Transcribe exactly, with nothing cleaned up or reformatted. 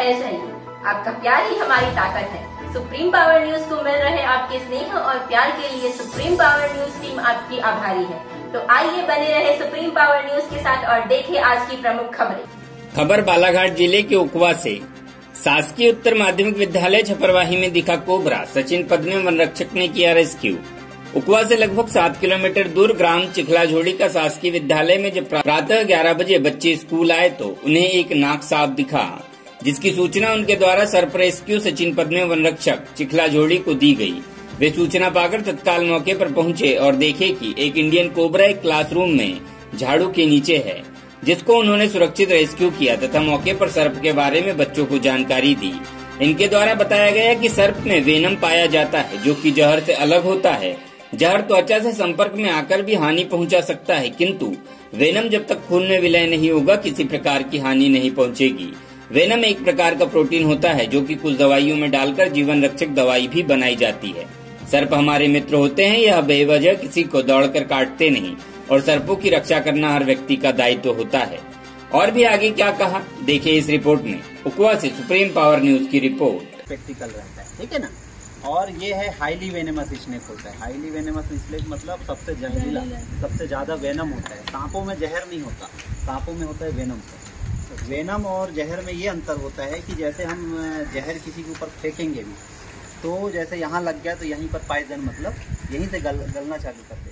चाहिए चाहिए। आपका प्यार ही हमारी ताकत है। सुप्रीम पावर न्यूज को मिल रहे आपके स्नेह और प्यार के लिए सुप्रीम पावर न्यूज टीम आपकी आभारी है। तो आइए बने रहे सुप्रीम पावर न्यूज के साथ और देखें आज की प्रमुख खबरें। खबर बालाघाट जिले के उकवा से। शासकीय उत्तर माध्यमिक विद्यालय छपरवाही में दिखा कोबरा, सचिन पद में वनरक्षक ने किया रेस्क्यू। उकवा से लगभग सात किलोमीटर दूर ग्राम चिखलाझोड़ी का शासकीय विद्यालय में जब प्रातः ग्यारह बजे बच्चे स्कूल आए तो उन्हें एक नाग सांप दिखा, जिसकी सूचना उनके द्वारा सर्प रेस्क्यू सचिन पद में वनरक्षक चिखलाझोड़ी को दी गई। वे सूचना पाकर तत्काल मौके पर पहुंचे और देखे कि एक इंडियन कोबरा एक क्लासरूम में झाड़ू के नीचे है, जिसको उन्होंने सुरक्षित रेस्क्यू किया तथा मौके पर सर्प के बारे में बच्चों को जानकारी दी। इनके द्वारा बताया गया कि सर्प में वेनम पाया जाता है, जो कि जहर से अलग होता है। जहर त्वचा से संपर्क में आकर भी हानि पहुंचा सकता है, किंतु वेनम जब तक खून में विलय नहीं होगा किसी प्रकार की हानि नहीं पहुंचेगी। वेनम एक प्रकार का प्रोटीन होता है जो कि कुछ दवाइयों में डालकर जीवन रक्षक दवाई भी बनाई जाती है। सर्प हमारे मित्र होते हैं, यह बेवजह किसी को दौड़कर काटते नहीं और सर्पों की रक्षा करना हर व्यक्ति का दायित्व होता है। और भी आगे क्या कहा देखिए इस रिपोर्ट में। उकवा से सुप्रीम पावर न्यूज की रिपोर्ट। प्रैक्टिकल रहता है, ठीक है ना। और ये है हाईली वेनेमस स्नेक होता है। हाईली वेनेमस स्नेक मतलब सबसे जहरीला, सबसे ज्यादा वेनम होता है। सांपों में जहर नहीं होता, सांपों में होता है वेनम। वेनम और जहर में ये अंतर होता है कि जैसे हम जहर किसी के ऊपर फेंकेंगे भी तो जैसे यहाँ लग गया तो यहीं पर पॉइजन मतलब यहीं से गल, गलना चालू करता है।